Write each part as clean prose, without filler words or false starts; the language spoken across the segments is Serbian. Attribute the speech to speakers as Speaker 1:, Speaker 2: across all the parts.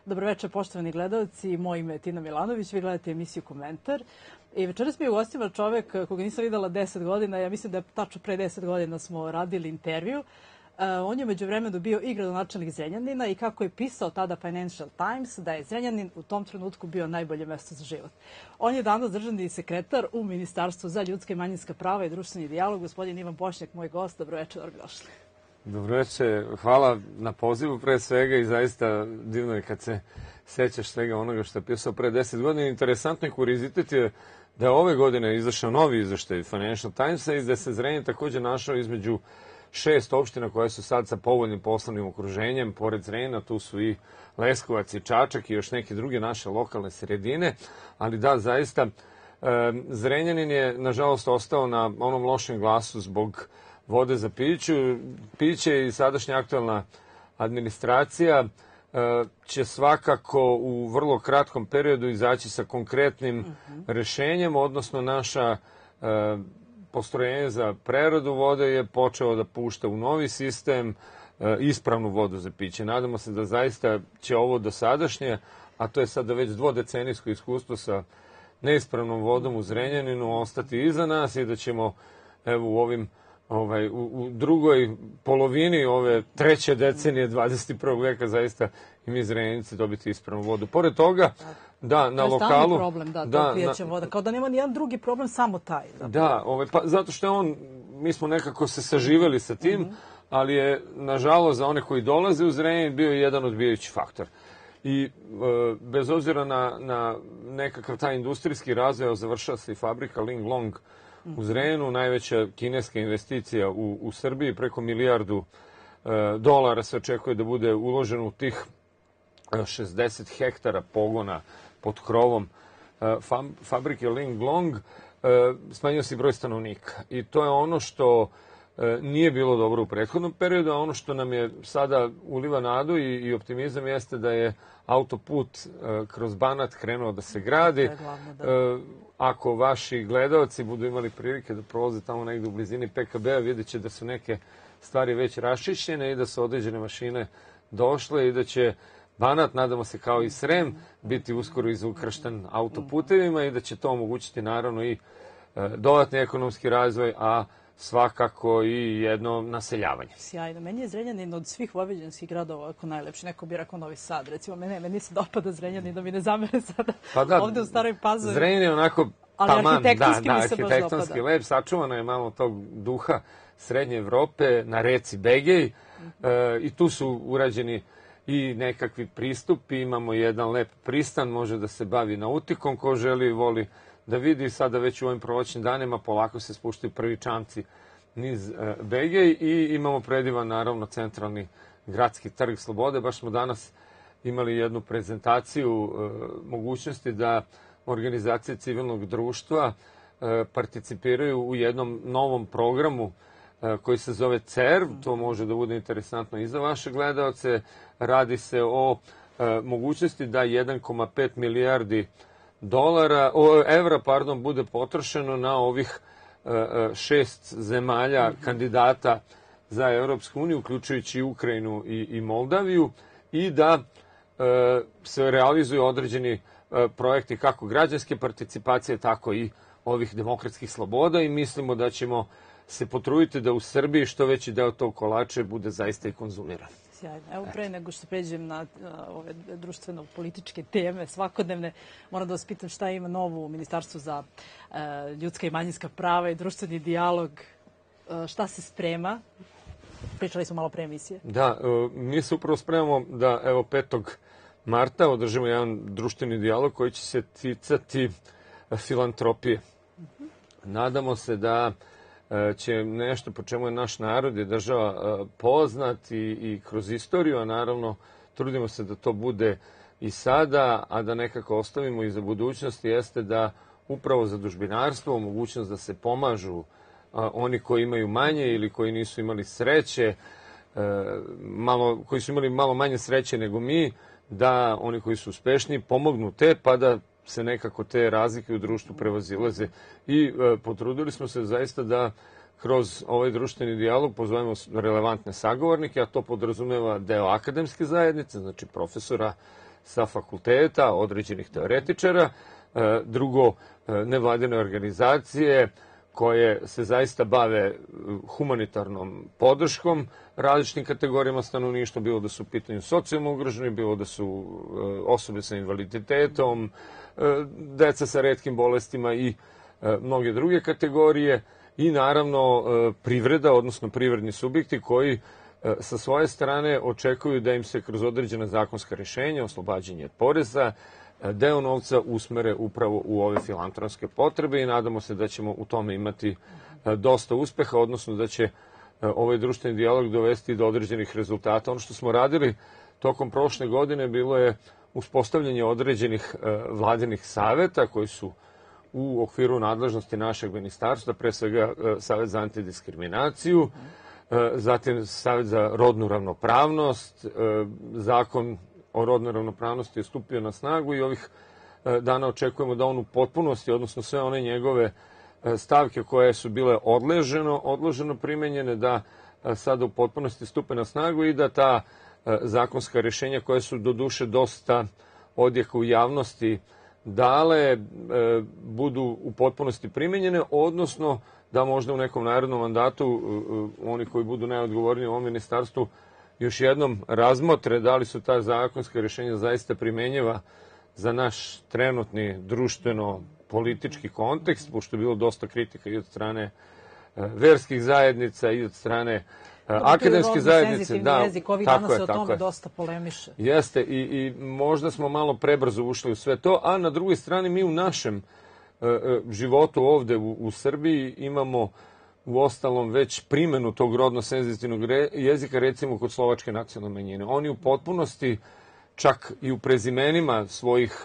Speaker 1: Dobroveče, poštovani gledalci. Moje ime je Tina Milanović, vi gledate emisiju Komentar. I večeras mi je ugostila čovek koga nisam videla 10 godina. Ja mislim da tačno pre 10 godina smo radili intervju. On je međuvremenu bio i gradonačelnik Zrenjanina i kako je pisao tada Financial Times, da je Zrenjanin u tom trenutku bio najbolje mesto za život. On je danas državni sekretar u Ministarstvu za ljudska i manjinska prava i društveni dijalog. Gospodin Ivan Bošnjak, moj gost. Dobroveče, dobrodošli.
Speaker 2: Dobroveče, hvala na pozivu pre svega i zaista divno je kad se sećaš svega onoga što je pisao pre 10 godina. Interesantni kurizitet je da je ove godine izašao novi izveštaj Financial Timesa i da se Zrenjanin takođe našao između 6 opština koje su sad sa povoljnim poslovnim okruženjem. Pored Zrenjanina tu su i Leskovac i Čačak i još neke druge naše lokalne sredine. Ali da, zaista, Zrenjanin je nažalost ostao na onom lošem glasu zbog vode za piće i sadašnja aktualna administracija će svakako u vrlo kratkom periodu izaći sa konkretnim rešenjem, odnosno naša postrojenje za preradu vode je počeo da pušta u novi sistem ispravnu vodu za piće. Nadamo se da zaista će ovo dosadašnje, a to je sada već dvodecenijsko iskustvo sa neispravnom vodom u Zrenjaninu, ostati iza nas i da ćemo evo u ovim u drugoj polovini ove treće decenije 21. veka zaista i mi Zrenjanici dobiti ispravnu vodu. Pored toga, da, na lokalu... To je stalni problem, da, pijeća voda. Kao da nema nijedan drugi problem, samo taj. Da, pa zato što je mi smo nekako se saživeli sa tim, ali je, nažalost, za one koji dolaze u Zrenjanin bio jedan odbijajući faktor. I bez obzira na nekakav taj industrijski razvoj, završava se i fabrika Linglong u Zrenjaninu, najveća kineska investicija u Srbiji, preko $1.000.000 se očekuje da bude uloženo u tih 60 hektara pogona pod krovom fabrike Linglong. Smanjio se broj stanovnika i to je ono što nije bilo dobro u prethodnom periodu, a ono što nam je sada uliva nadu i optimizam jeste da je autoput kroz Banat krenuo da se gradi. Ako vaši gledalci budu imali prilike da prolaze tamo negde u blizini PKB-a, vidjet će da su neke stvari već raščišćene i da su određene mašine došle i da će Banat, nadamo se kao i Srem, biti uskoro izukršten autoputevima i da će to omogućiti naravno i dodatni ekonomski razvoj, a svakako i jedno naseljavanje.
Speaker 1: Sjajno. Meni je Zrenjanin od svih vojvođanskih gradova ako najlepši. Neko bi rekao Novi Sad. Recimo, meni se dopada Zrenjanin, da mi ne zamere sada ovde u Staroj Pazovi.
Speaker 2: Zrenjanin je onako
Speaker 1: taman, arhitektonski
Speaker 2: lep, sačuvano je malo tog duha Srednje Evrope na reci Begej i tu su urađeni i nekakvi pristupi. Imamo jedan lep pristan, može da se bavi nautikom, ko želi i voli da vidi. Sada već u ovim prolećnim danima polako se spuštaju prvi čamci niz Begej i imamo predivan, naravno, centralni gradski trg Slobode. Baš smo danas imali jednu prezentaciju mogućnosti da organizacije civilnog društva participiraju u jednom novom programu koji se zove CERV. To može da bude interesantno i za vaše gledalce. Radi se o mogućnosti da 1,5 milijardi evra bude potrošeno na ovih 6 zemalja kandidata za Europsku uniju, uključujući Ukrajinu i Moldaviju, i da se realizuju određeni projekti kako građanske participacije, tako i ovih demokratskih sloboda i mislimo da ćemo se potruditi da u Srbiji što veći deo tog kolača bude zaista i konzumiran.
Speaker 1: Sjajno. Evo, pre nego što pređem na ove društveno-političke teme svakodnevne, moram da vas pitam šta ima novo u Ministarstvu za ljudska i manjinska prava i društveni dijalog. Šta se sprema? Pričali smo malo pre emisije.
Speaker 2: Da, mi se upravo spremamo da, evo, 5. marta održimo jedan društveni dijalog koji će se ticati filantropije. Nadamo se da će nešto po čemu je naš narod i država poznat i kroz istoriju, a naravno trudimo se da to bude i sada, a da nekako ostavimo i za budućnost, jeste da upravo zadužbinarstvo, mogućnost da se pomažu oni koji imaju manje ili koji nisu imali sreće, koji su imali malo manje sreće nego mi, da oni koji su uspešni pomognu pa da se nekako te razlike u društvu prevazilaze. I potrudili smo se zaista da kroz ovaj društveni dijalog pozovemo relevantne sagovornike, a to podrazumeva deo akademske zajednice, znači profesora sa fakulteta, određenih teoretičara, drugo, nevladine organizacije koje se zaista bave humanitarnom podrškom različitim kategorijama stanovništva, bilo da su u pitanju socijalno ugroženi, bilo da su osobe sa invaliditetom, deca sa retkim bolestima i mnoge druge kategorije i naravno privreda, odnosno privredni subjekti koji sa svoje strane očekuju da im se kroz određena zakonska rješenja, oslobađanje poreza, deo novca usmere upravo u ove filantronske potrebe i nadamo se da ćemo u tome imati dosta uspeha, odnosno da će ovaj društveni dijalog dovesti do određenih rezultata. Ono što smo radili tokom prošle godine bilo je uspostavljanje određenih vladinih saveta koji su u okviru nadležnosti našeg ministarstva, pre svega Savet za antidiskriminaciju, zatim Savet za rodnu ravnopravnost, zakon o rodnoj ravnopravnosti je stupio na snagu i ovih dana očekujemo da on u potpunosti, odnosno sve one njegove stavke koje su bile odloženo primenjene, da sada u potpunosti stupe na snagu i da ta zakonska rješenja koje su do duše dosta odjeka u javnosti dale budu u potpunosti primenjene, odnosno da možda u nekom narednom mandatu oni koji budu najodgovorniji u ovom ministarstvu još jednom razmotre da li su ta zakonska rješenja zaista primenjiva za naš trenutni društveno-politički kontekst, pošto je bilo dosta kritika i od strane verskih zajednica i od strane akademske zajednice.
Speaker 1: Da, jezik, ovih dana se o tome dosta polemiše.
Speaker 2: Jeste, i možda smo malo prebrzo ušli u sve to, a na drugoj strani mi u našem životu ovde u Srbiji imamo u ostalom već primjenu tog rodno-senzitivnog jezika, recimo kod slovačke nacionalne manjine. Oni u potpunosti, čak i u prezimenima svojih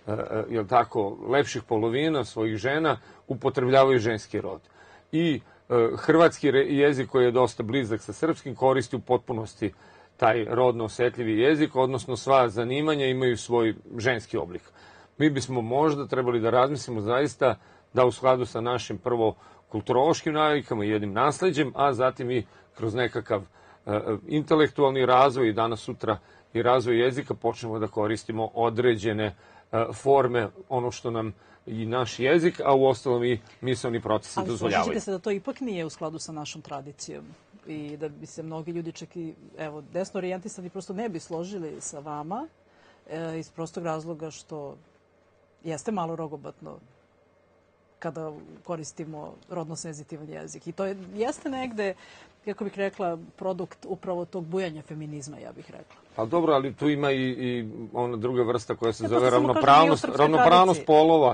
Speaker 2: lepših polovina, svojih žena, upotrebljavaju ženski rod. I hrvatski jezik koji je dosta blizak sa srpskim koristi u potpunosti taj rodno osetljivi jezik, odnosno sva zanimanja imaju svoj ženski oblik. Mi bismo možda trebali da razmislimo zaista da u skladu sa našim prvo kulturološkim navikama i jednim nasleđem, a zatim i kroz nekakav intelektualni razvoj i danas sutra i razvoj jezika počnemo da koristimo određene forme, ono što nam i naš jezik, a u ostalom i misaoni procesi dozvoljavaju.
Speaker 1: Ali složite se da to ipak nije u skladu sa našom tradicijom i da bi se mnogi ljudi čak i desno orijentisani prosto ne bi složili sa vama iz prostog razloga što jeste malo rogobatno kada koristimo rodno-senzitivan jezik. I to jeste negde, kako bih rekla, produkt upravo tog bujanja feminizma, ja bih rekla.
Speaker 2: Pa dobro, ali tu ima i ona druga vrsta koja se zove ravnopravnost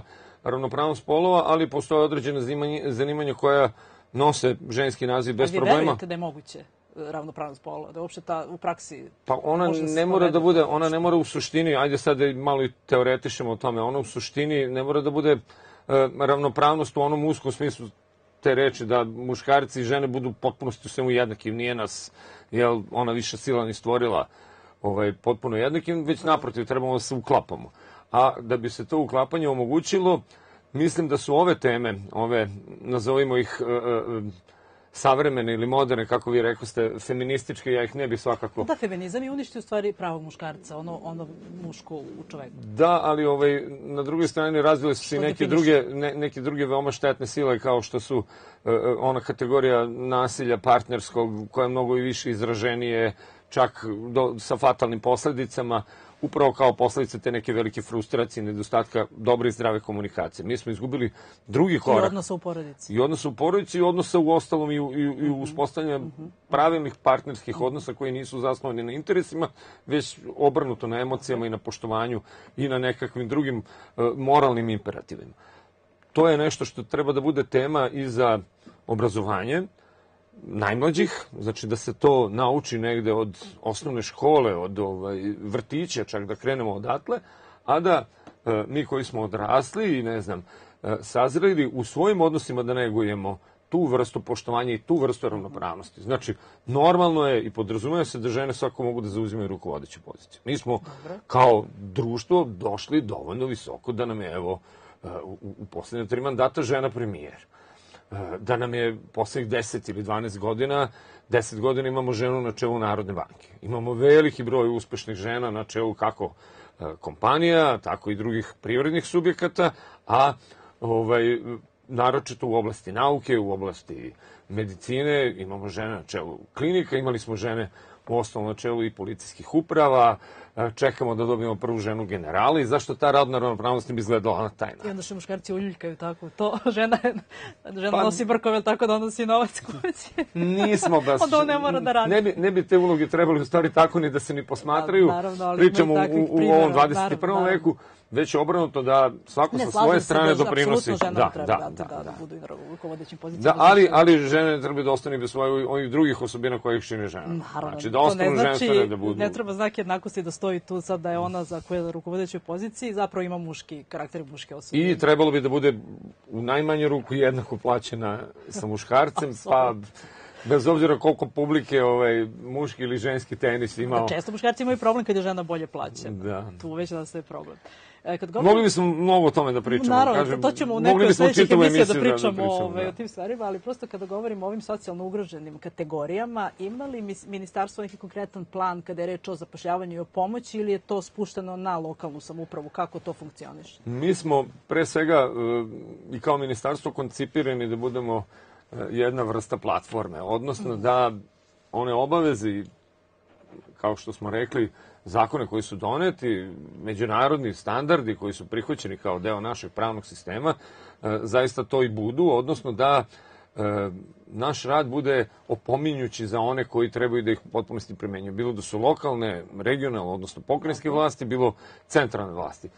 Speaker 2: polova, ali postoje određene zanimanja koja nose ženski naziv bez problema.
Speaker 1: Vi verujete da je moguće ravnopravnost polova, da uopšte u praksi...
Speaker 2: Pa ona ne mora da bude, ona ne mora u suštini, ajde sad malo i teoretišemo o tome, ona u suštini ne mora da bude ravnopravnost u onom uskom smislu te reči, da muškarci i žene budu potpunosti u svemu jednakim. Nije nas ona više sila ni stvorila potpuno jednakim, već naprotiv, trebamo da se uklapamo. A da bi se to uklapanje omogućilo, mislim da su ove teme, nazovimo ih savremene ili moderne, kako vi rekoste, feminističke, ja ih ne bih svakako...
Speaker 1: Da, feminizam je uništi u stvari pravo muškarca, ono muško u čoveku.
Speaker 2: Da, ali na drugoj strani razvile su se i neke druge veoma štetne sile, kao što su ona kategorija nasilja partnerskog, koja je mnogo i više izraženije, čak sa fatalnim posledicama, upravo kao posledice te neke velike frustracije, nedostatka dobre i zdrave komunikacije. Mi smo izgubili drugi korak.
Speaker 1: I odnosa u porodici.
Speaker 2: I odnosa u porodici i odnosa u ostalom i u uspostavljanju pravilnih partnerskih odnosa koji nisu zasnovani na interesima, već obrnuto na emocijama i na poštovanju i na nekakvim drugim moralnim imperativima. To je nešto što treba da bude tema i za obrazovanje najmlađih, znači da se to nauči negde od osnovne škole, od vrtića, čak da krenemo odatle, a da mi koji smo odrasli i sazreli u svojim odnosima da negujemo tu vrstu poštovanja i tu vrstu ravnopravnosti. Znači, normalno je i podrazumeva se da žene svako mogu da zauzimaju rukovodeću poziciju. Mi smo kao društvo došli dovoljno visoko da nam je, u poslednje 3 mandata žena premijer. Da nam je poslednjih 10 ili 12 godina 10 godina imamo ženu na čelu Narodne banke. Imamo veliki broj uspešnih žena na čelu kako kompanija, tako i drugih privrednih subjekata, a naročito u oblasti nauke, u oblasti medicine, imamo žene na čelu klinika, imali smo žene u osnovnom na čelu i policijskih uprava, čekamo da dobijemo prvu ženu generala i zašto ta rodna ravnopravnost ne bi izgledala na taj način.
Speaker 1: I onda se muškarci uljuljkaju tako. To žena nosi brkove tako da nosi novac kući.
Speaker 2: Nismo baš.
Speaker 1: Onda on ne mora da radi.
Speaker 2: Ne bi te uloge trebali u stvari tako ni da se ni posmatraju.
Speaker 1: Naravno,
Speaker 2: pričamo u ovom 21. veku. Već obrnuto da svako sa svoje strane doprinosi.
Speaker 1: Da budu i na rukovodećim pozicijama.
Speaker 2: Ali žene treba da ostane bez ovih drugih osobina koje ih čini žena. Znači da ostanu ženstvene, da budu.
Speaker 1: Ne treba znak jednakosti da stoji tu sad da je ona za koja je na rukovodećoj poziciji, zapravo ima muški karakter, muške osobine.
Speaker 2: I trebalo bi da bude u najmanju ruku jednako plaćena sa muškarcem, pa bez obzira koliko publike muški ili ženski tenis imao.
Speaker 1: Često muškarci imaju problem kad je žena bolje plaćena.
Speaker 2: Da.
Speaker 1: Tu već nastaje problem.
Speaker 2: Mogli bismo mnogo o tome da pričamo.
Speaker 1: Naravno, to ćemo u nekoj od sljedećih emisija da pričamo o tim stvarima, ali prosto kada govorimo o ovim socijalno ugroženim kategorijama, ima li ministarstvo neki konkretan plan kada je reč o zapošljavanju i o pomoći ili je to spušteno na lokalnu samoupravu? Kako to funkcioniše?
Speaker 2: Mi smo pre svega i kao ministarstvo koncipirani da budemo jedna vrsta platforme, odnosno da one obaveze, kao što smo rekli, zakone koji su doneti, međunarodni standardi koji su prihvaćeni kao deo našeg pravnog sistema, zaista to i budu, odnosno da naš rad bude opominjući za one koji trebaju da ih u potpunosti primenjuju. Bilo da su lokalne, regionalne, odnosno pokrajinske vlasti, bilo centralne vlasti.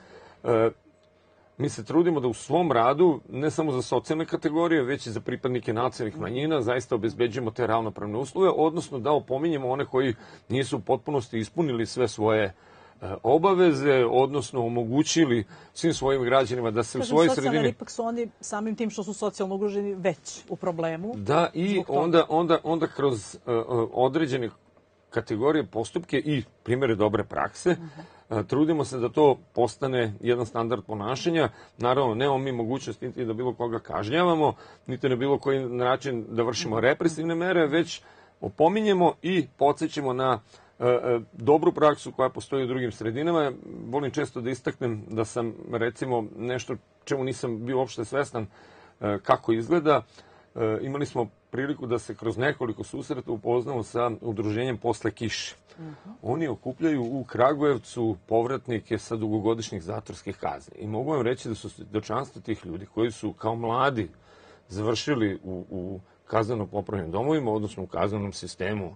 Speaker 2: Mi se trudimo da u svom radu, ne samo za socijalne kategorije, već i za pripadnike nacionalnih manjina, zaista obezbeđujemo te ravnopravne uslove, odnosno da opominjemo one koji nisu u potpunosti ispunili sve svoje obaveze, odnosno omogućili svim svojim građanima da se u svojoj sredini...
Speaker 1: Socijalni ipak su oni samim tim što su socijalno ugroženi već u problemu.
Speaker 2: Da, i onda kroz određene kategorije, postupke i primjere dobre prakse, trudimo se da to postane jedan standard ponašanja. Naravno, nemamo mi mogućnost niti da bilo koga kažnjavamo, niti na bilo koji način da vršimo represivne mere, već opominjemo i podsjećamo na dobru praksu koja postoji u drugim sredinama. Volim često da istaknem da sam, recimo, nešto čemu nisam bio uopšte svestan kako izgleda. Imali smo priliku da se kroz nekoliko susreta upoznamo sa udruženjem Posle kiše. Oni okupljaju u Kragujevcu povratnike sa dugogodišnjih zatvorskih kazni. I mogu vam reći da su svjedočanstva tih ljudi koji su kao mladi završili u kazneno-popravnim domovima, odnosno u kaznenom sistemu.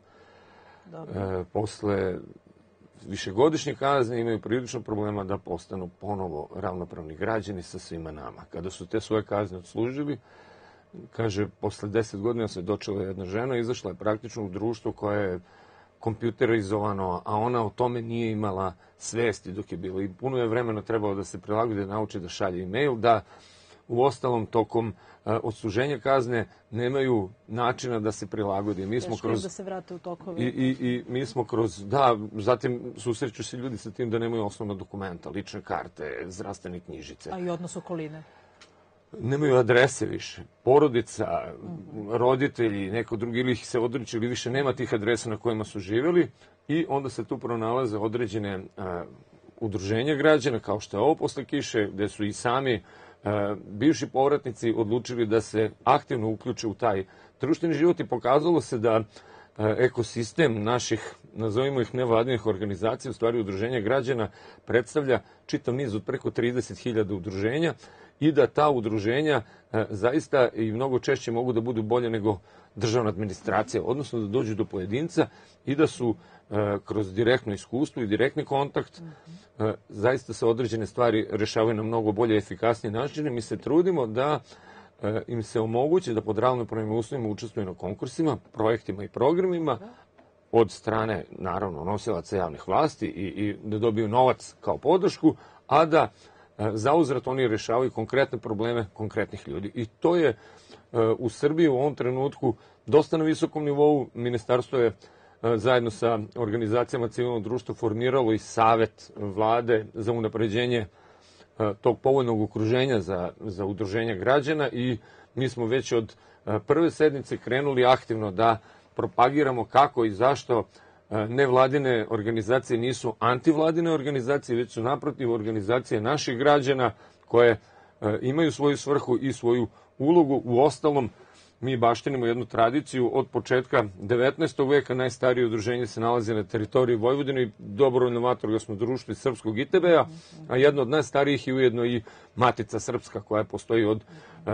Speaker 2: Posle višegodišnje kazne imaju prilično problema da postanu ponovo ravnopravni građani sa svima nama. Kada su te svoje kazne odslužili, kaže, posle 10 godina se dočela jedna žena, izašla je praktično u društvo koje je kompjuterizovano, a ona o tome nije imala svesti dok je bilo. I puno je vremena trebalo da se prilagodi, da nauči da šalje e-mail, da u ostalom tokom odsluženja kazne nemaju načina da se prilagodi. Mi smo
Speaker 1: kroz da se vrate u tokove.
Speaker 2: I mi smo kroz, da, zatim susreću se ljudi sa tim da nemaju osnovna dokumenta, lične karte, zdravstvene knjižice.
Speaker 1: A i odnos okoline?
Speaker 2: Nemaju adrese više. Porodica, roditelji, neko drugi ili ih se odriče ili više nema tih adresa na kojima su živjeli i onda se tu pronalaze određene udruženja građana, kao što je ovo Posle kiše, gde su i sami bivši povratnici odlučili da se aktivno uključe u taj društveni život i pokazalo se da ekosistem naših, nazovimo ih nevladinih organizacija, u stvari udruženja građana, predstavlja čitav niz od preko 30.000 udruženja i da ta udruženja zaista i mnogo češće mogu da budu bolje nego državna administracija, odnosno da dođu do pojedinca i da su kroz direktno iskustvo i direktni kontakt zaista se određene stvari rešavaju na mnogo bolje i efikasnije načine. Mi se trudimo da im se omogući da pod ravnopravnim uslovima učestvuju na konkursima, projektima i programima od strane, naravno, nosilaca javnih vlasti i da dobiju novac kao podršku, a da zauzvrat oni rešavaju konkretne probleme konkretnih ljudi. I to je u Srbiji u ovom trenutku dosta na visokom nivou. Ministarstvo je zajedno sa organizacijama civilnog društva formiralo i savet vlade za unapređenje tog povoljnog okruženja za udruženja građana i mi smo već od prve sednice krenuli aktivno da propagiramo kako i zašto nevladine organizacije nisu antivladine organizacije, već su naprotiv organizacije naših građana koje imaju svoju svrhu i svoju ulogu. U ostalom, mi baštinimo jednu tradiciju od početka 19. veka. Najstarije udruženje se nalazi na teritoriji Vojvodine i dobrovoljno vatrogasno društvo Srpskog ITB-a, a jedno od najstarijih je ujedno i Matica Srpska, koja postoji od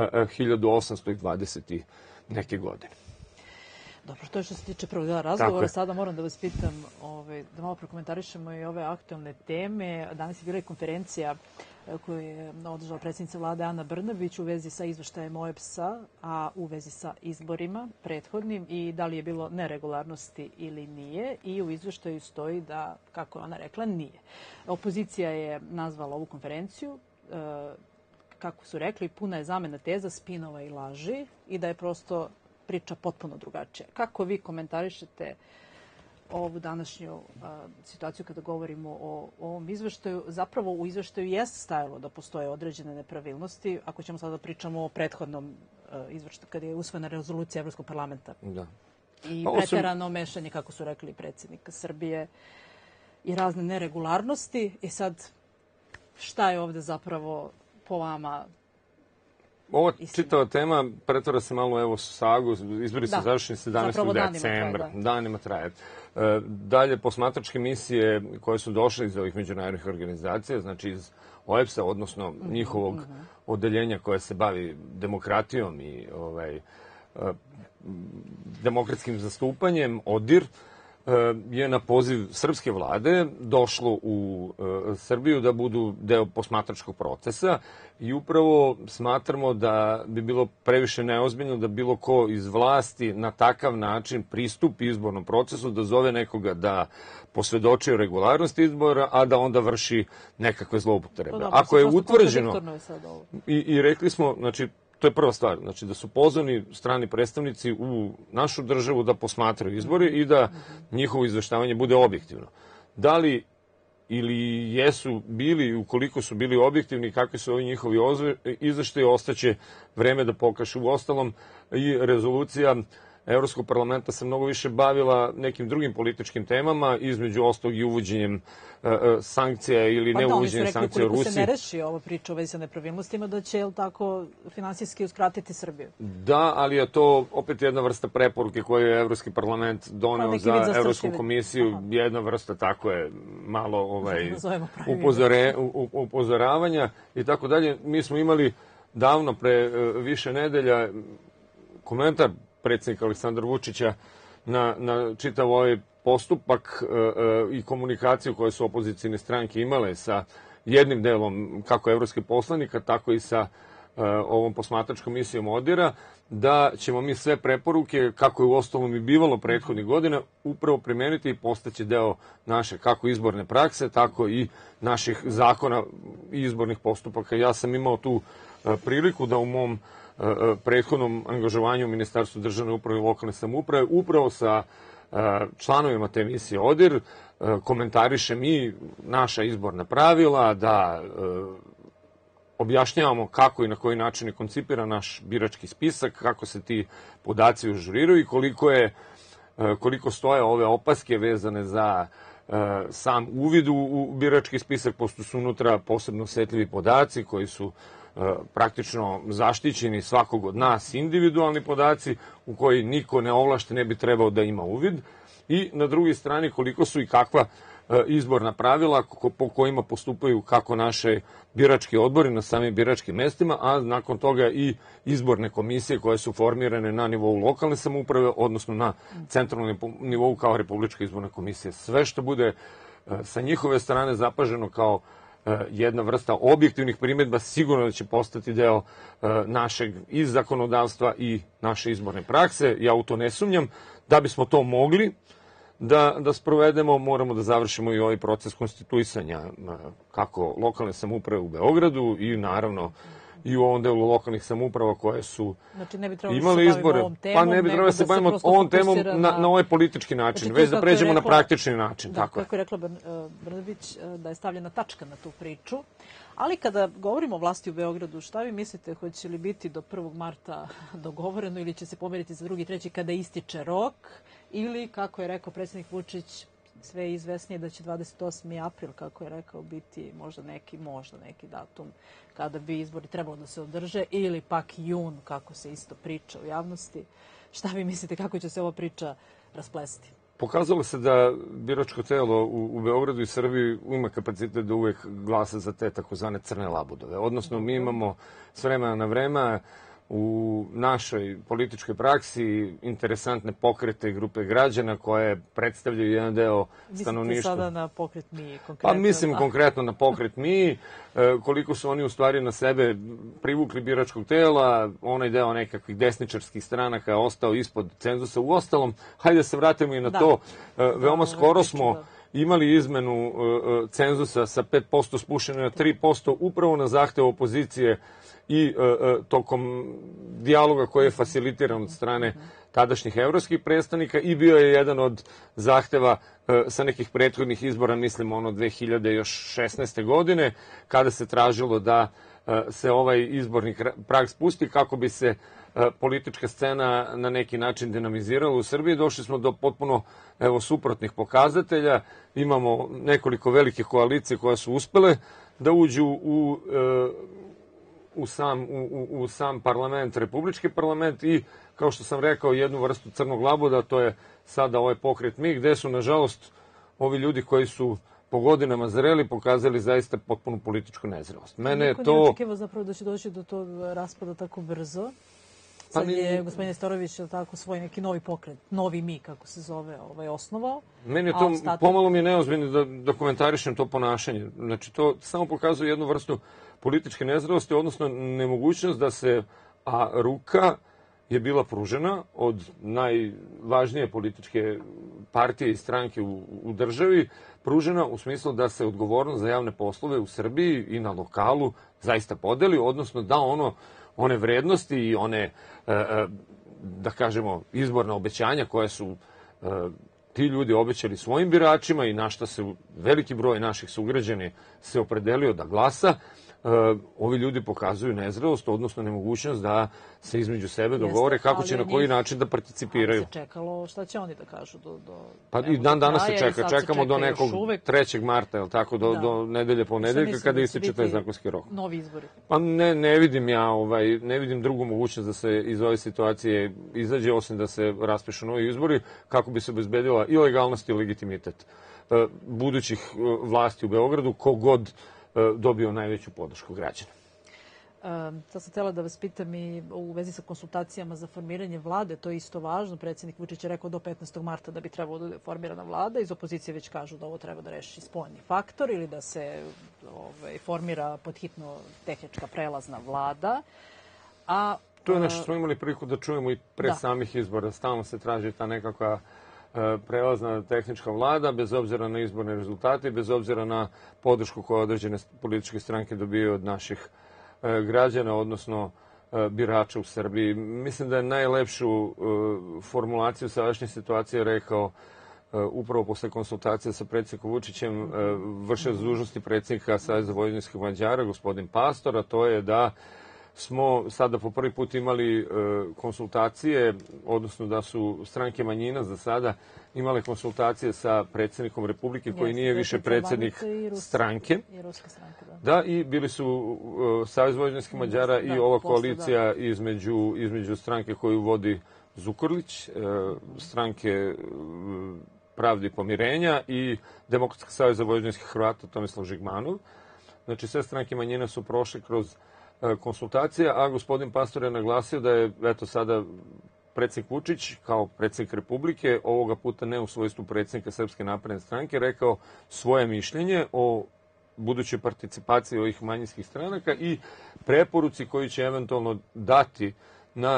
Speaker 2: 1820. neke godine.
Speaker 1: Dobro, to je što se tiče prvog dela razgovora. Sada moram da vas pitam, da malo prokomentarišemo i ove aktualne teme. Danas je bila i konferencija koju je održala predsjednica vlade Ana Brnabić u vezi sa izveštajem OEBS-a, a u vezi sa izborima prethodnim i da li je bilo neregularnosti ili nije. I u izveštaju stoji da, kako je ona rekla, nije. Opozicija je nazvala ovu konferenciju, kako su rekli, puna je zamena teza, spinova i laži i da je prosto priča potpuno drugačija. Kako vi komentarišete ovu današnju situaciju kada govorimo o ovom izveštaju? Zapravo u izveštaju jeste stajalo da postoje određene nepravilnosti, ako ćemo sada pričamo o prethodnom izveštaju, kada je usvojena rezolucija Evropskog parlamenta.
Speaker 2: Da.
Speaker 1: I preterano mešanje, kako su rekli predsjednika Srbije, i razne neregularnosti. I sad, šta je ovde zapravo po vama?
Speaker 2: Ova čitava tema pretvara se malo u sagu, izbori se završeni 17. decembra, danima traje. Dalje, posmatračke misije koje su došle iz ovih međunarodnih organizacija, znači iz OEBS-a, odnosno njihovog odeljenja koje se bavi demokratijom i demokratskim zastupanjem, ODIR, je na poziv srpske vlade došlo u Srbiju da budu deo posmatračkog procesa i upravo smatramo da bi bilo previše neozbiljno da bilo ko iz vlasti na takav način pristupi izbornom procesu, da zove nekoga da posvedoči o regularnosti izbora, a da onda vrši nekakve zloupotrebe. Ako je utvrđeno, i rekli smo, znači, to je prva stvar, znači da su pozvani strani predstavnici u našu državu da posmatraju izbore i da njihovo izveštavanje bude objektivno. Da li ili jesu bili, ukoliko su bili objektivni, kakvi su ovi njihovi izveštaji, ostaće vreme da pokaže. U ostalom, i rezolucija Evropskog parlamenta se mnogo više bavila nekim drugim političkim temama, između ostalog i uvođenjem sankcija ili ne uvođenjem sankcija u Rusiji.
Speaker 1: Ukoliko se ne reši ova priča u vezi sa nepravilnostima, da će, jel tako, finansijski uskratiti Srbiju?
Speaker 2: Da, ali je to opet jedna vrsta preporuke koju je Evropski parlament doneo za Evropsku komisiju. Jedna vrsta, tako je, malo upozoravanja i tako dalje. Mi smo imali davno, pre više nedelja, komentar predsjednika Aleksandra Vučića na čitav ovaj postupak i komunikaciju koje su opozicijne stranke imale sa jednim delom kako evropskih poslanika, tako i sa ovom posmatračkom misijom ODIR-a, da ćemo mi sve preporuke, kako je u ostalom i bivalo prethodnih godina, upravo primeniti i postaći deo naše kako izborne prakse, tako i naših zakona i izbornih postupaka. Ja sam imao tu priliku da u mom prethodnom angažovanju u Ministarstvu državne uprave i lokalne samouprave upravo sa članovima te misije ODIR komentarišem i naša izborna pravila, da objašnjavamo kako i na koji način je koncipiran naš birački spisak, kako se ti podaci ažuriraju i koliko stoje ove opaske vezane za sam uvid u birački spisak, pošto su unutra posebno osetljivi podaci koji su praktično zaštićeni svakog od nas, individualni podaci u koji niko neovlašten ne bi trebao da ima uvid, i na drugoj strani koliko su i kakva izborna pravila po kojima postupaju kako naše birački odbori na samim biračkim mestima, a nakon toga i izborne komisije koje su formirane na nivou lokalne samouprave, odnosno na centralnom nivou kao Republička izborna komisija. Sve što bude sa njihove strane zapaženo kao jedna vrsta objektivnih primjedba sigurno da će postati deo našeg i zakonodavstva i naše izborne prakse. Ja u to ne sumnjam. Da bismo to mogli da sprovedemo, moramo da završimo i ovaj proces konstituisanja kako lokalne samouprave u Beogradu i naravno i u ovom delu lokalnih samouprava koje su
Speaker 1: znači, ne bi trebalo
Speaker 2: imali
Speaker 1: da se
Speaker 2: izbore.
Speaker 1: ovom temom,
Speaker 2: Pa ne bi trebalo da se bavimo ovom temom na ovaj politički način,
Speaker 1: znači,
Speaker 2: već da pređemo na praktični način.
Speaker 1: Da, kako je rekla Brnabić, da je stavljena tačka na tu priču. Ali kada govorimo o vlasti u Beogradu, šta vi mislite, hoće li biti do 1. marta dogovoreno ili će se pomeriti za 2. i 3. kada ističe rok? Ili, kako je rekao predsjednik Vučić, sve je izvesnije da će 28. april, kako je rekao, biti možda neki datum kada bi izbori trebalo da se održe, ili pak jun, kako se isto priča u javnosti. Šta vi mislite, kako će se ova priča rasplesti?
Speaker 2: Pokazalo se da biračko telo u Beogradu i Srbiji ima kapacitet da uvek glasa za te takozvane crne labudove. Odnosno, mi imamo s vremena na vreme u našoj političkoj praksi interesantne pokrete i grupe građana koje predstavljaju jedan deo stanovništva.
Speaker 1: Mislite sada na pokret Mi konkretno?
Speaker 2: Pa mislim konkretno na pokret Mi, koliko su oni u stvari na sebe privukli biračkog tela, onaj deo nekakvih desničarskih stranaka ostao ispod cenzusa. Uostalom, hajde da se vratimo i na to, veoma skoro smo imali izmenu cenzusa sa 5% spušteno na 3%, upravo na zahtev opozicije i tokom dijaloga koji je facilitiran od strane tadašnjih evropskih predstavnika i bio je jedan od zahteva sa nekih prethodnih izbora, mislim 2016. godine, kada se tražilo da se ovaj izborni prag spusti kako bi se politička scena na neki način dinamizirala u Srbiji. Došli smo do potpuno suprotnih pokazatelja. Imamo nekoliko velike koalicije koje su uspele da uđu u sam parlament, republički parlament i, kao što sam rekao, jednu vrstu crnog labuda, to je sada ovaj pokret Mi, gde su, nažalost, ovi ljudi koji su po godinama zreli pokazali zaista potpunu političku nezrelost.
Speaker 1: Mene je to... Niko nije očekivao zapravo da će doći do tog raspada tako brzo. Sad je gospodin Nestorović svoj neki novi pokret, Novi Mi, kako se zove, osnovao.
Speaker 2: Meni je to, pomalo mi je neozbiljno da komentarišem to ponašanje. Znači, to samo pokazuje jednu vrstu političke nezrelosti, odnosno nemogućnost da se, a ruka je bila pružena od najvažnije političke partije i stranke u državi, pružena u smislu da se odgovornost za javne poslove u Srbiji i na lokalu zaista podeli, odnosno da one vrednosti i one, da kažemo, izborna obećanja koje su ti ljudi obećali svojim biračima i na šta se veliki broj naših sugrađani se opredelio da glasa, ovi ljudi pokazuju nezrelost, odnosno nemogućnost da se između sebe dogovore kako će na koji način da participiraju.
Speaker 1: Ali se čekalo šta će oni da kažu
Speaker 2: pa i dan danas se čeka. Čekamo do nekog 3. marta, je li tako, do nedelje ponedeljka kada ističe taj zakonski rok.
Speaker 1: Novi izbori.
Speaker 2: Pa ne vidim ja, ne vidim drugu mogućnost da se iz ove situacije izađe, osim da se raspišu novi izbori, kako bi se obezbedila i legalnost i legitimitet budućih vlasti u Beogradu, kogod dobio najveću podršku građana.
Speaker 1: Sad sam htjela da vas pitam i u vezi sa konsultacijama za formiranje vlade, to je isto važno. Predsjednik Vučić je rekao do 15. marta da bi trebalo da bude formirana vlada. Iz opozicije već kažu da ovo treba da reši spoljni faktor ili da se formira podhitno tehnička prelazna vlada.
Speaker 2: To je nešto što smo imali priliku da čujemo i pre samih izbora. Stalno se traži ta nekakva prelazna tehnička vlada, bez obzira na izborne rezultate, bez obzira na podršku koje određene političke stranke dobijaju od naših građana, odnosno birača u Srbiji. Mislim da je najlepšu formulaciju sadašnje situacije rekao upravo posle konsultacije sa predsjednikom Vučićem vršilac dužnosti predsjednika Saveza vojvođanskih Mađara, gospodin Pastor, a to je da smo sada po prvi put imali konsultacije, odnosno da su stranke manjina za sada imale konsultacije sa predsjednikom Republike, koji nije više predsjednik stranke. Da, i bili su Savez vojvođanskih Mađara i ova koalicija između stranke koju vodi Zukorlić, stranke Pravde i pomirenja i Demokratskog saveza vojvođanskih Hrvata Tomislav Žigmanov. Znači, sve stranke manjina su prošle kroz konsultacija, a gospodin Pastor je naglasio da je, eto, sada predsjednik Vučić, kao predsjednik Republike, ovoga puta ne u svojstvu predsjednika Srpske napredne stranke, rekao svoje mišljenje o budućoj participaciji ovih manjinskih stranaka i preporuci koju će eventualno dati na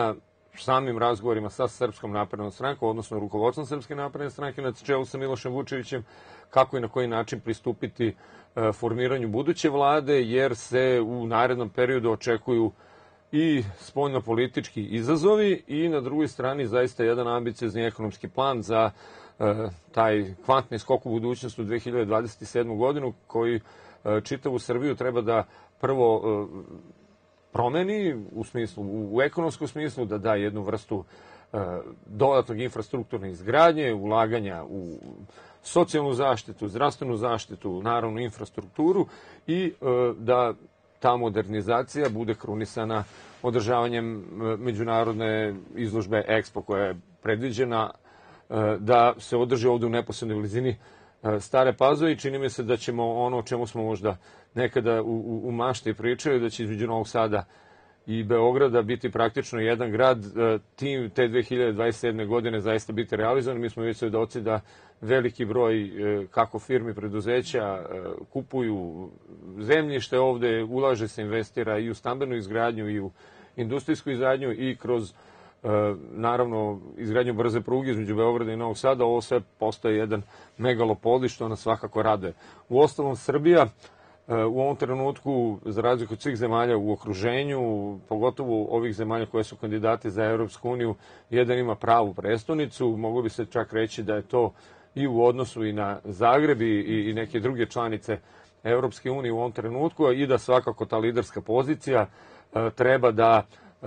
Speaker 2: samim razgovorima sa Srpskom naprednom strankom, odnosno rukovodstvom Srpske napredne stranke na čelu sa Milošem Vučevićem, kako i na koji način pristupiti formiranju buduće vlade, jer se u narednom periodu očekuju i spoljno-politički izazovi i na drugoj strani zaista jedan ambiciozni ekonomski plan za taj kvantni skok u budućnost u 2027. godinu koji čitavu Srbiju treba da prvo promeni u ekonomskom smislu, da da jednu vrstu dodatnog infrastrukturne izgradnje, ulaganja u socijalnu zaštitu, zdravstvenu zaštitu, naravno infrastrukturu i da ta modernizacija bude krunisana održavanjem međunarodne izložbe Expo koja je predviđena da se održi ovde u neposrednoj blizini Stare Pazove i čini mi se da ćemo ono o čemu smo možda nekada u mašti pričali, da će između Novog Sada i Beograda biti praktično jedan grad, te 2027. godine zaista biti realizovan. Mi smo već svedoci da veliki broj kako firmi, preduzeća kupuju zemljište ovde, ulaže se, investira i u stambenu izgradnju i u industrijsku izgradnju i kroz naravno izgradnju brze pruge između Beograda i Novog Sada. Ovo sve postaje jedan megalopoli što nas svakako raduje. Uostalom, Srbija u ovom trenutku, za razliku od svih zemalja u okruženju, pogotovo ovih zemalja koje su kandidati za Europsku uniju, jedan ima pravu prestonicu. Moglo bi se čak reći da je to i u odnosu i na Zagreb i neke druge članice Europske unije u ovom trenutku i da svakako ta liderska pozicija treba da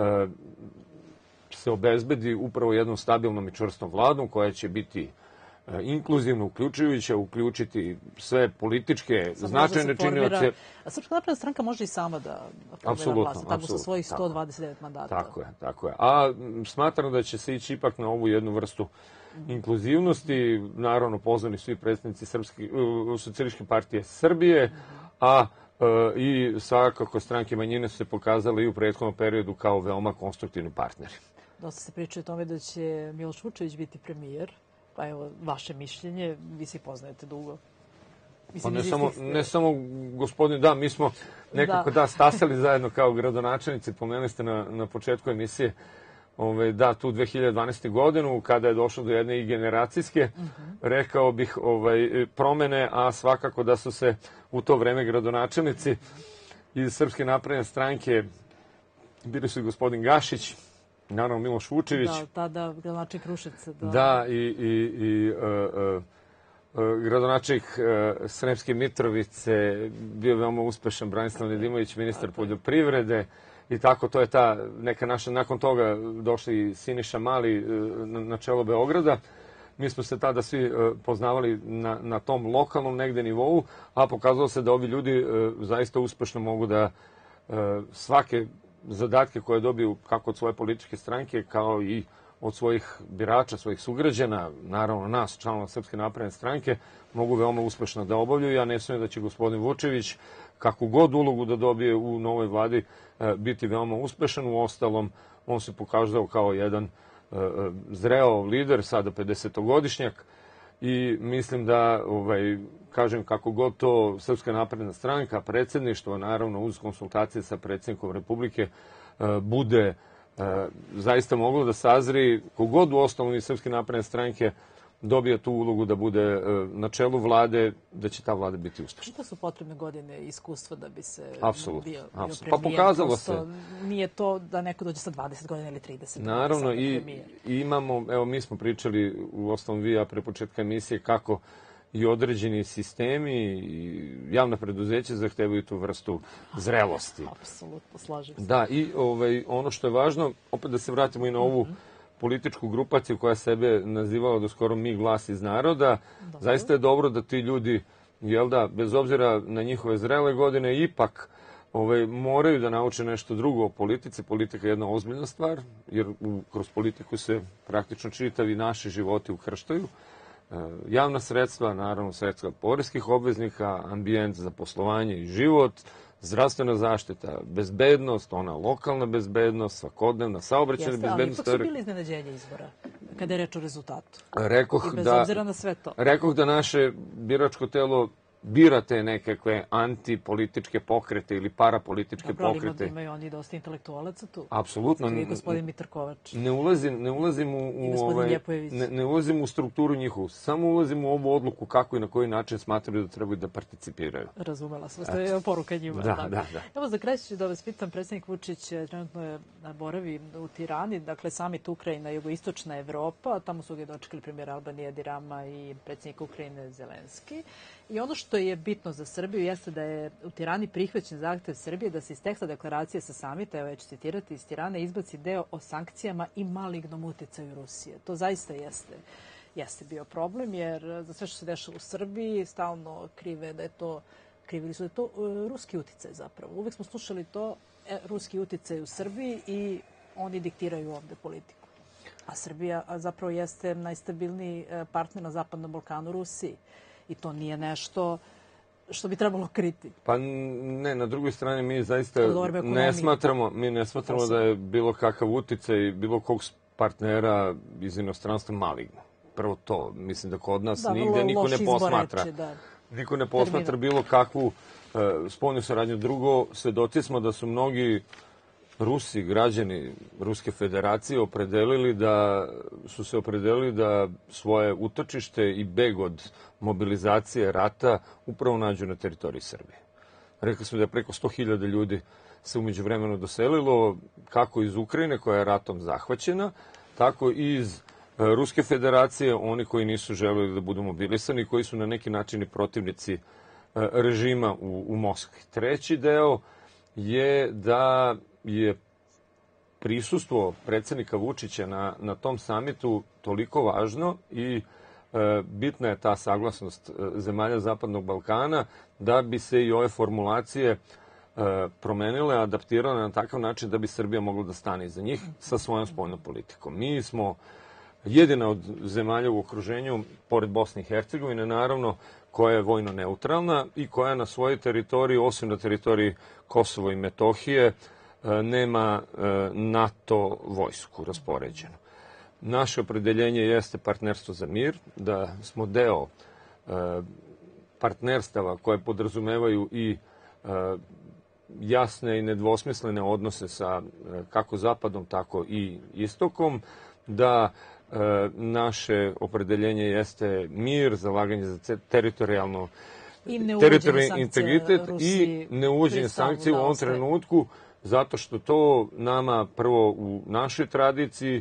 Speaker 2: se obezbedi upravo jednom stabilnom i čvrstom vladom koja će biti inkluzivno uključujuća, uključiti sve političke značajne činioce.
Speaker 1: A Srpska napredna stranka može i sama da formira vlast, tako sa svojih 129 mandata.
Speaker 2: Tako je. A smatram da će se ići ipak na ovu jednu vrstu inkluzivnosti. Naravno, pozvani svi predstavnici Socijalističke partije Srbije, a i svakako stranke manjine su se pokazale i u prethodnom periodu kao veoma konstruktivni partneri.
Speaker 1: Dosta se priča o tome da će Miloš Vučević biti premijer. Pa evo, vaše mišljenje, vi se poznajete dugo.
Speaker 2: Pa ne samo gospodin, da, mi smo nekako stasali zajedno kao gradonačelnici, pomenuli ste na početku emisije, da, tu 2012. godinu, kada je došlo do jedne i generacijske, rekao bih, promene, a svakako da su se u to vreme gradonačelnici iz Srpske napredne stranke, bili su i gospodin Gašić, naravno Miloš Vučević.
Speaker 1: Da, tada gradonačelnik Kruševca.
Speaker 2: Da, i gradonačelnik Sremske Mitrovice, bio veoma uspešan Branislav Nedimović, ministar poljoprivrede i tako, to je ta neka naša, nakon toga došli Siniša Mali na čelo Beograda. Mi smo se tada svi poznavali na tom lokalnom negde nivou, a pokazalo se da ovi ljudi zaista uspešno mogu da svake zadatke koje dobiju kako od svoje političke stranke, kao i od svojih birača, svojih sugrađana, naravno nas, članova Srpske napredne stranke, mogu veoma uspešno da obavljaju. Ja ne sumnjam da će gospodin Vučević, kakvu god ulogu da dobije u novoj vladi, biti veoma uspešan. Uostalom, on se pokazao kao jedan zreo lider, sada 50-godišnjak, i mislim da, kažem, kako god to Srpska napredna stranka, predsjedništvo, naravno uz konsultacije sa predsjednikom Republike, bude zaista moglo da sazri, kogod u osnovu iz Srpske napredne stranke dobija tu ulogu da bude na čelu vlade, da će ta vlada biti uspešna.
Speaker 1: Što su potrebne godine iskustva da bi se bio premijer?
Speaker 2: Pa pokazalo se.
Speaker 1: Nije to da neko dođe sa 20 godina ili 30 godina.
Speaker 2: Naravno, i imamo, evo mi smo pričali u osnovu vi, pre početka emisije, kako i određeni sistemi i javna preduzeća zahtevaju tu vrstu zrelosti.
Speaker 1: Apsolutno, slažem se.
Speaker 2: Da, i ono što je važno, opet da se vratimo i na ovu političku grupaciju koja sebe nazivala do skoro Mi glas iz naroda. Dobro. Zaista je dobro da ti ljudi, bez obzira na njihove zrele godine, ipak moraju da nauče nešto drugo o politici. Politika je jedna ozbiljna stvar, jer kroz politiku se praktično čitavi naši životi ukrštaju. Javna sredstva, naravno sredstva poreskih obveznika, ambijent za poslovanje i život, zdravstvena zaštita, bezbednost, ona lokalna bezbednost, svakodnevna saobraćajna bezbednost.
Speaker 1: Ali ipak su bili iznenađenja izbora, kada je reč o rezultatu.
Speaker 2: Rekoh
Speaker 1: I bez obzira na sve to.
Speaker 2: Rekoh da naše biračko telo birate nekakve antipolitičke pokrete ili parapolitičke pokrete.
Speaker 1: Imaju oni dosta intelektualaca tu.
Speaker 2: Apsolutno.
Speaker 1: I gospodin Mitar Kovač.
Speaker 2: Ne ulazim u strukturu njihovu. Samo ulazim u ovu odluku kako i na koji način smatraju da trebaju da participiraju.
Speaker 1: Razumela sam. To je poruka njima.
Speaker 2: Da.
Speaker 1: Evo, za kraj ću da vas pitam, predsjednik Vučić trenutno je boravi u Tirani, dakle samit Ukrajina, jugoistočna Evropa, tamo su ga dočekali premijer Albanije Edi Rama i predsjednik Ukrajine Zelenski. I ono što je bitno za Srbiju jeste da je u Tirani prihvaćen zahtev Srbije da se iz teksta deklaracije sa samita, evo ja ću citirati, iz Tirane izbaci deo o sankcijama i malignom uticaju Rusije. To zaista jeste bio problem, jer za sve što se dešava u Srbiji stalno krivili su da je to ruski uticaj zapravo. Uvek smo slušali to, ruski uticaj u Srbiji i oni diktiraju ovde politiku. A Srbija zapravo jeste najstabilniji partner na Zapadnom Balkanu Rusiji. I to nije nešto što bi trebalo kriti.
Speaker 2: Pa ne, na drugoj strani mi zaista ne smatramo da je bilo kakav uticaj bilo kog partnera iz inostranstva maligno. Prvo to, mislim da kod nas nigde niko ne posmatra. Niko ne posmatra bilo kakvu spoljnu saradnju. Drugo, svedoci smo da su mnogi Rusi, građani Ruske federacije su se opredelili da svoje utočište i beg od mobilizacije rata upravo nađu na teritoriji Srbije. Rekli smo da je preko 100.000 ljudi se umeđu vremenu doselilo, kako iz Ukrajine, koja je ratom zahvaćena, tako i iz Ruske federacije, oni koji nisu želeli da budu mobilisani, koji su na neki način i protivnici režima u Moskvi. Treći deo je da je prisustvo predsjednika Vučića na tom samitu toliko važno i bitna je ta saglasnost zemalja Zapadnog Balkana da bi se i ove formulacije promenile, adaptirale na takav način da bi Srbija mogla da stane iza njih sa svojom spoljnom politikom. Mi smo jedina od zemalja u okruženju, pored Bosne i Hercegovine, naravno, koja je vojno neutralna i koja na svojoj teritoriji, osim na teritoriji Kosova i Metohije, nema NATO vojsku raspoređenu. Naše opredeljenje jeste partnerstvo za mir, da smo deo partnerstava koje podrazumevaju i jasne i nedvosmislene odnose sa kako Zapadom, tako i Istokom, da naše opredeljenje jeste mir, zalaganje za teritorijalni integritet i neuvođenje sankcija u ovom trenutku, zato što to nama prvo u našoj tradiciji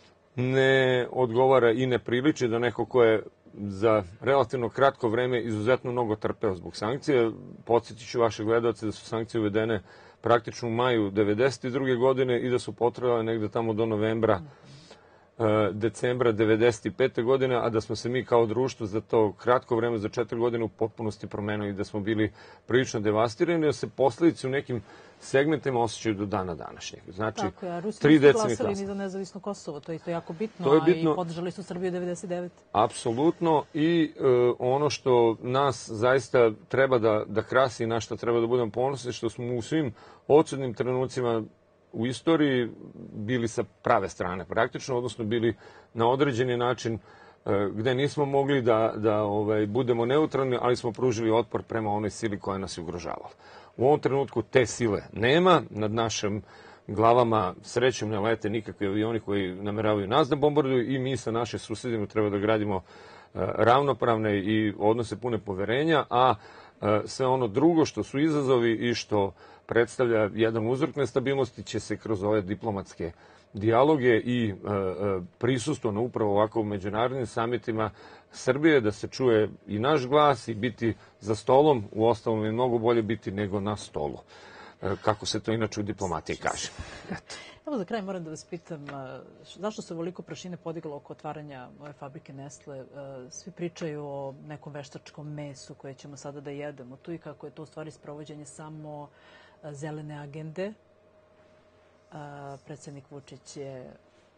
Speaker 2: ne odgovara i ne priliči da neko ko je za relativno kratko vreme izuzetno mnogo trpeo zbog sankcije. Podsjetit ću vaše gledalce da su sankcije uvedene praktično u maju 1992. godine i da su potrajale negde tamo do novembra, decembra 1995. godine, a da smo se mi kao društvo za to kratko vreme, za 4 godine, u potpunosti promenili, da smo bili prilično devastirani, da se posledice u nekim segmentima osjećaju do dana današnjeg. Znači,
Speaker 1: tako je, Rusi nisu glasali ni za nezavisno Kosovo, to je isto jako bitno, i podržali su Srbiju 99.
Speaker 2: Apsolutno, i ono što nas zaista treba da krasi i na što treba da budemo ponosni, što smo u svim odsudnim trenucima u istoriji bili sa prave strane praktično, odnosno bili na određeni način gde nismo mogli da budemo neutralni, ali smo pružili otpor prema onoj sili koja nas je ugrožavala. U ovom trenutku te sile nema, nad našim glavama srećom ne lete nikakvi avioni koji nameravaju nas da bombarduju i mi sa našim susedima treba da gradimo ravnopravne i odnose pune poverenja, a sve ono drugo što su izazovi i što predstavlja jedan uzrok nestabilnosti će se kroz ove diplomatske dijaloge i prisustvo na upravo ovako međunarodnim samitima Srbije, da se čuje i naš glas i biti za stolom, u ostalom je mnogo bolje biti nego na stolu, kako se to inače u diplomatiji kaže.
Speaker 1: Evo za kraj moram da vas pitam, zašto se ovoliko prašine podiglo oko otvaranja ove fabrike Nestle? Svi pričaju o nekom veštačkom mesu koje ćemo sada da jedemo tu i kako je to u stvari sprovođenje samo zelene agende. Predsjednik Vučić je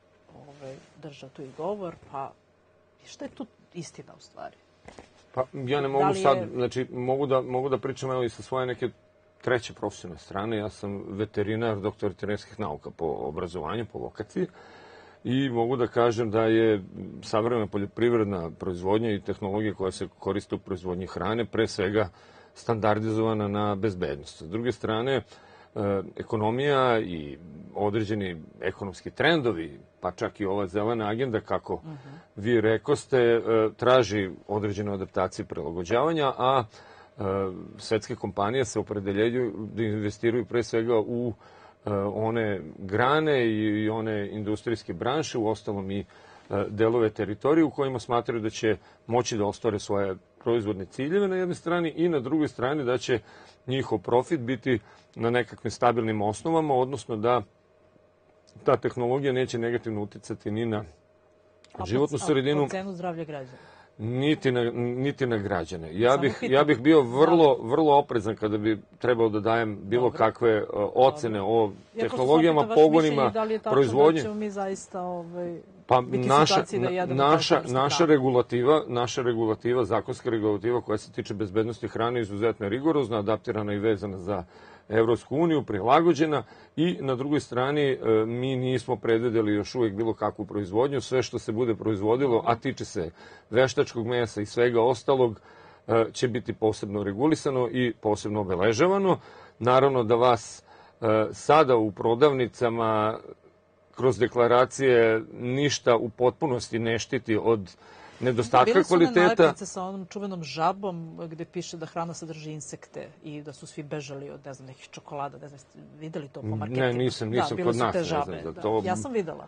Speaker 1: držao tu i govor, pa šta je tu istina u stvari?
Speaker 2: Pa ja ne mogu sad, znači mogu da pričam evo i sa svoje neke treće profesionalne strane. Ja sam veterinar, doktor veterinarskih nauka po obrazovanju, po vokaciji. i mogu da kažem da je savremena poljoprivredna proizvodnja i tehnologija koja se koriste u proizvodnji hrane pre svega standardizovana na bezbednost. S druge strane, ekonomija i određeni ekonomski trendovi, pa čak i ova zelena agenda, kako vi rekoste, traži određene adaptacije prilagođavanja, a svetske kompanije se opredeljuju da investiraju pre svega u one grane i one industrijske branše, u ostalom i delove teritorije u kojima smatraju da će moći da ostvare svoje proizvodne ciljeve na jednoj strani i na drugoj strani da će njihov profit biti na nekakvim stabilnim osnovama, odnosno da ta tehnologija neće negativno uticati ni na životnu sredinu,
Speaker 1: po cenu zdravlja građana.
Speaker 2: Niti na građane. Ja bih bio vrlo oprezan kada bi trebao da dajem bilo kakve ocene o tehnologijama, pogonima, proizvodnje.
Speaker 1: Da ćemo mi zaista
Speaker 2: Pa
Speaker 1: biti u situaciji da jedemo
Speaker 2: naša regulativa, zakonska regulativa koja se tiče bezbednosti hrane, izuzetno je rigorozna, adaptirana i vezana za Evropsku uniju, prilagođena, i na drugoj strani mi nismo predvideli još uvijek bilo kakvu proizvodnju. Sve što se bude proizvodilo, a tiče se veštačkog mesa i svega ostalog, će biti posebno regulisano i posebno obeležavano. Naravno da vas sada u prodavnicama kroz deklaracije ništa u potpunosti ne štiti od nedostatka kvaliteta.
Speaker 1: Bili su one nalepnice sa onom čuvenom žabom gde piše da hrana sadrži insekte i da su svi bežali od, ne znam, nekih čokolada, ne znam, videli to po marketima?
Speaker 2: Ne, nisam kod nas.
Speaker 1: Ja sam videla.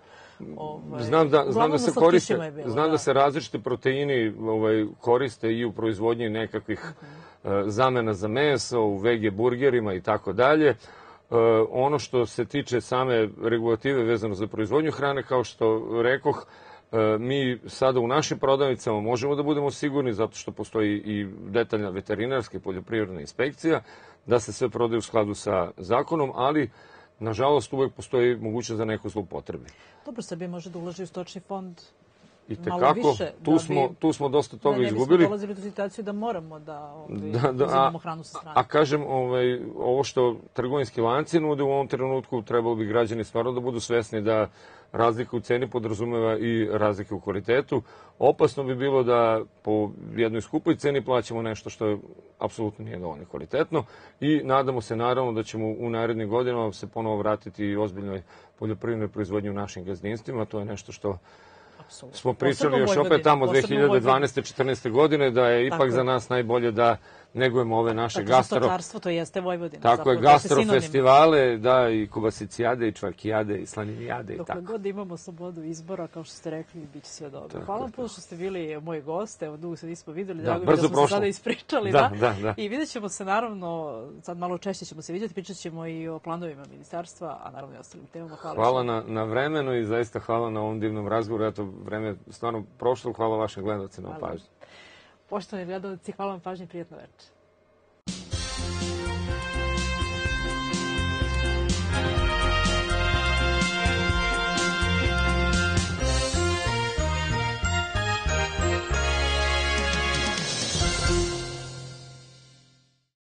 Speaker 2: Znam da se različite proteini koriste i u proizvodnji nekakvih zamena za meso, u vege burgerima i tako dalje. Ono što se tiče same regulative vezano za proizvodnju hrane, kao što rekoh, mi sada u našim prodavnicama možemo da budemo sigurni, zato što postoji i detaljna veterinarska i poljoprivredna inspekcija, da se sve prodaje u skladu sa zakonom, ali nažalost uvek postoji mogućnost za neko zloupotrebi.
Speaker 1: Dobro, Srbija može da ulaži u stočni fond
Speaker 2: i tekako, tu smo dosta toga izgubili.
Speaker 1: Da ne bismo dolazili do situaciju da moramo da uzimamo hranu sa strane.
Speaker 2: A kažem, ovo što trgovinski lanci nude u ovom trenutku, trebalo bi građani stvarno da budu svesni da razlika u ceni podrazumeva i razlike u kvalitetu. Opasno bi bilo da po jednoj skupoj ceni plaćamo nešto što apsolutno nije dovoljno kvalitetno, i nadamo se naravno da ćemo u narednim godinama se ponovo vratiti i ozbiljnoj poljoprivrednoj proizvodnji u našim gazdinstvima. To je nešto što smo pričali još opet tamo 2012-14. godine, da je ipak za nas najbolje da negujemo ove naše
Speaker 1: stočarstvo, to jeste Vojvodina.
Speaker 2: Tako je, gastrofestivale, da, i kubasicijade, i čvarkijade, i slaninijade i tako.
Speaker 1: Dokle god imamo slobodu izbora, kao što ste rekli, bit će sve dobro. Hvala vam puno što ste bili moji goste, evo dugo se nismo videli, drago mi da smo se sada ispričali. I vidjet ćemo se naravno, sad malo češće ćemo se vidjeti, pričat ćemo i o planovima ministarstva, a naravno i ostalim temama.
Speaker 2: Hvala na vremenu i zaista hvala na ovom divnom razgovoru. Eto, vreme je stvarno prošlo. Hvala vašim gledalcima na pažnji.
Speaker 1: Poštovani gledalci, hvala vam pažnje i prijatno večer.